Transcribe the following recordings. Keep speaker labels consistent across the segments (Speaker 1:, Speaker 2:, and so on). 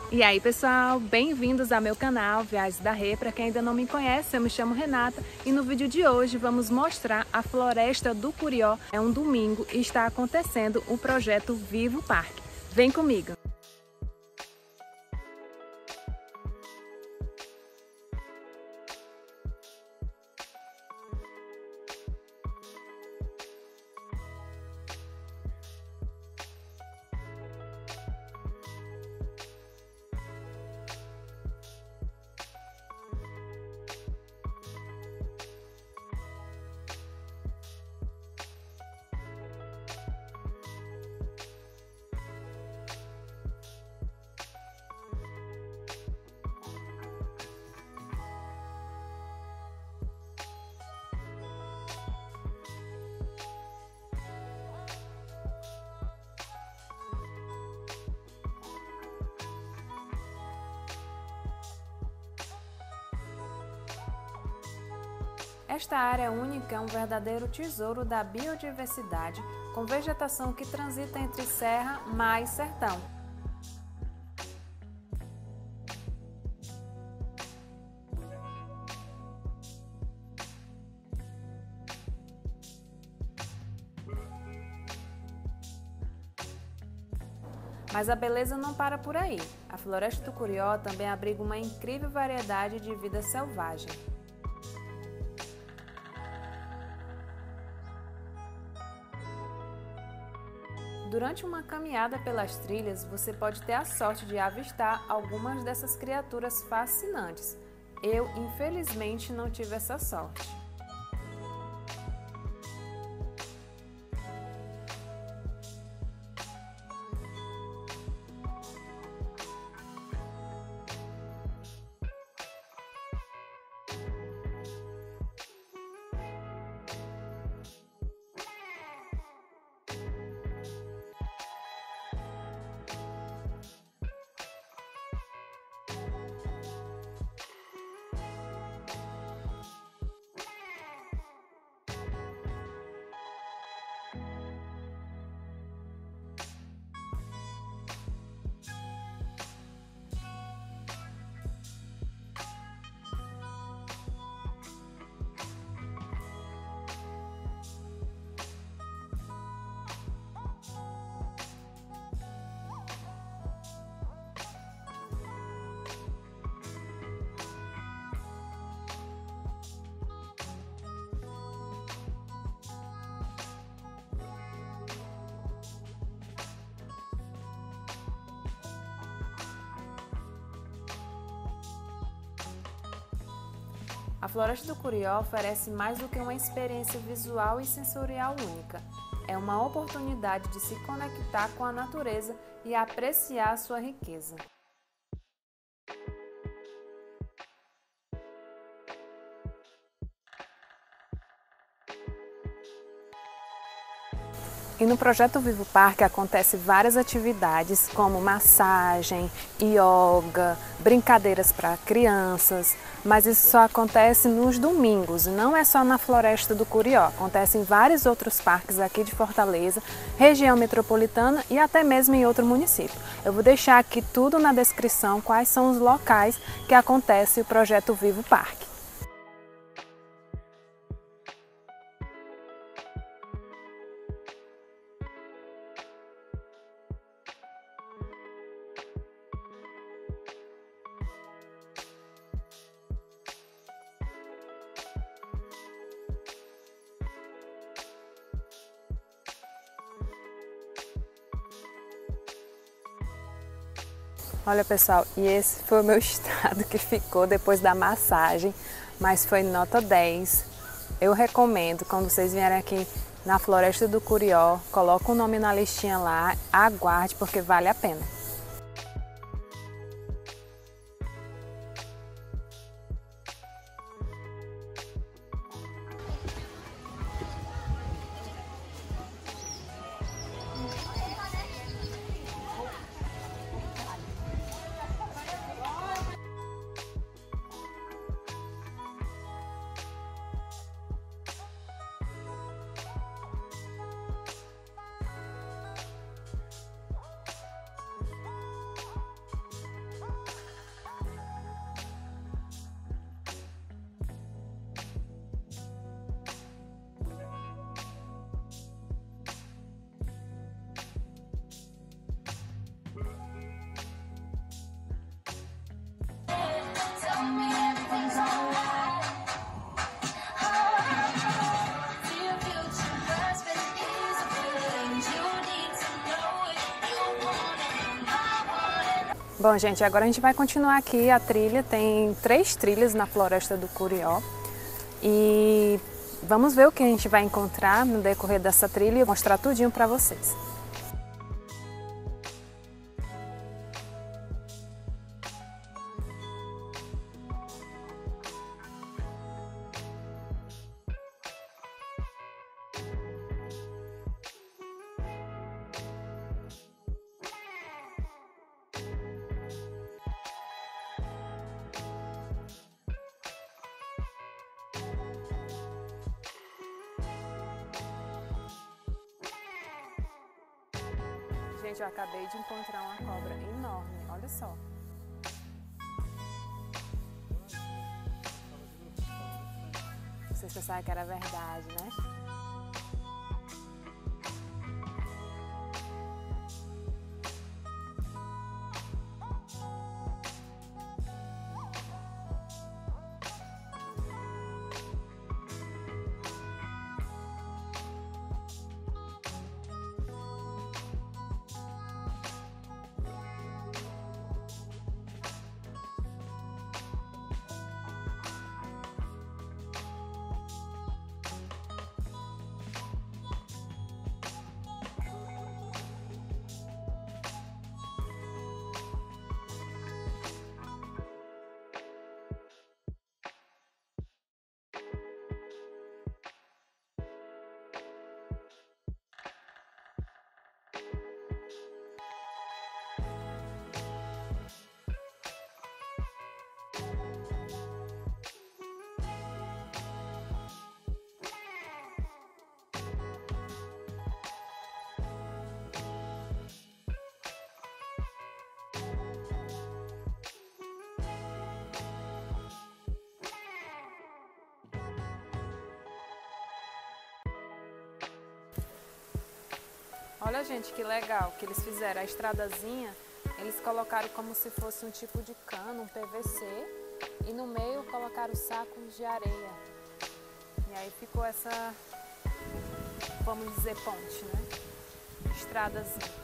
Speaker 1: E aí pessoal, bem-vindos ao meu canal Viagens da Rê. Para quem ainda não me conhece, eu me chamo Renata e no vídeo de hoje vamos mostrar a Floresta do Curió. É um domingo e está acontecendo o projeto Vivo Parque. Vem comigo! Esta área única é um verdadeiro tesouro da biodiversidade, com vegetação que transita entre serra, mar e sertão. Mas a beleza não para por aí. A Floresta do Curió também abriga uma incrível variedade de vida selvagem. Durante uma caminhada pelas trilhas, você pode ter a sorte de avistar algumas dessas criaturas fascinantes. Eu, infelizmente, não tive essa sorte. A Floresta do Curió oferece mais do que uma experiência visual e sensorial única. É uma oportunidade de se conectar com a natureza e apreciar sua riqueza. E no Projeto Vivo Parque acontecem várias atividades como massagem, yoga, brincadeiras para crianças, mas isso só acontece nos domingos, não é só na Floresta do Curió, acontece em vários outros parques aqui de Fortaleza, região metropolitana e até mesmo em outro município. Eu vou deixar aqui tudo na descrição quais são os locais que acontece o Projeto Vivo Parque. Olha pessoal, e esse foi o meu estado que ficou depois da massagem, mas foi nota 10. Eu recomendo, quando vocês vierem aqui na Floresta do Curió, coloca o nome na listinha lá, aguarde porque vale a pena. Bom, gente, agora a gente vai continuar aqui a trilha. Tem 3 trilhas na Floresta do Curió. E vamos ver o que a gente vai encontrar no decorrer dessa trilha e mostrar tudinho para vocês. Gente, eu acabei de encontrar uma cobra enorme, olha só. Vocês pensaram que era verdade, né? Olha, gente, que legal que eles fizeram a estradazinha, eles colocaram como se fosse um tipo de cano, um PVC, e no meio colocaram sacos de areia. E aí ficou essa, vamos dizer, ponte, né? Estradazinha.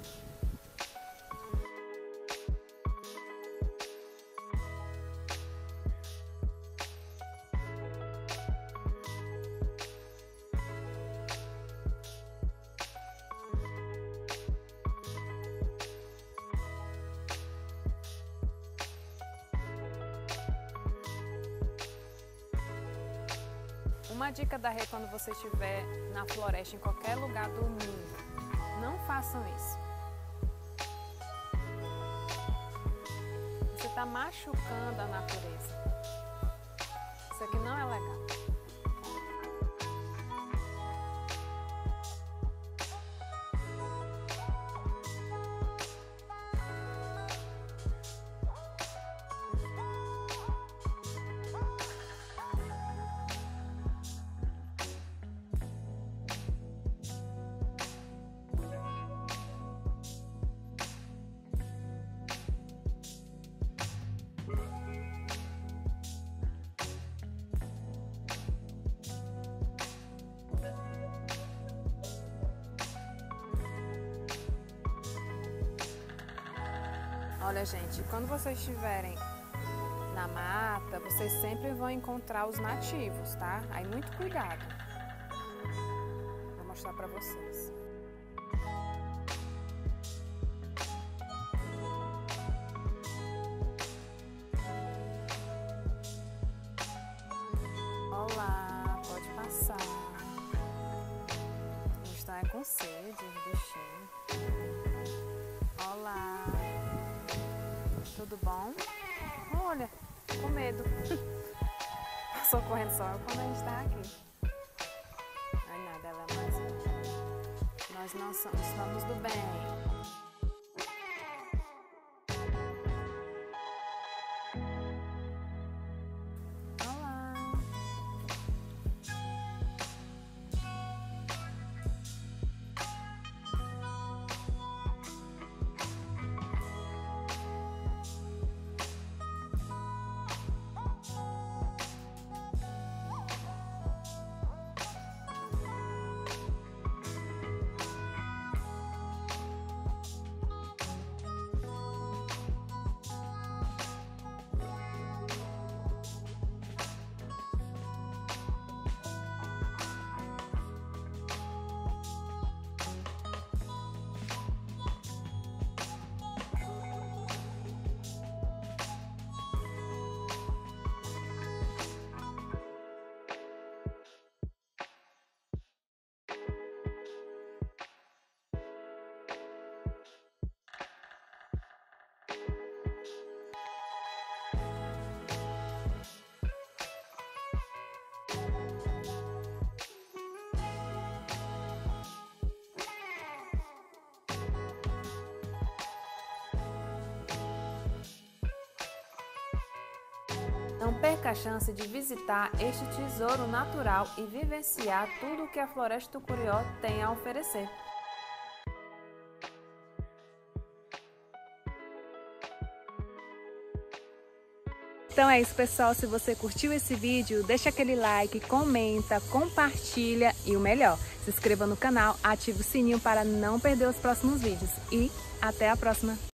Speaker 1: Uma dica da Rê quando você estiver na floresta, em qualquer lugar do mundo, não façam isso. Você está machucando a natureza. Isso aqui não é legal. Olha, gente, quando vocês estiverem na mata, vocês sempre vão encontrar os nativos, tá? Aí muito cuidado. Vou mostrar pra vocês. Olá, pode passar. Eles estão com sede, os bichinhos. Olá. Tudo bom? Olha, com medo. Passou correndo só quando a gente está aqui. Não é nada, ela é mais uma. Nós não somos do bem. Não perca a chance de visitar este tesouro natural e vivenciar tudo o que a Floresta do Curió tem a oferecer. Então é isso, pessoal. Se você curtiu esse vídeo, deixa aquele like, comenta, compartilha e o melhor, se inscreva no canal, ative o sininho para não perder os próximos vídeos. E até a próxima!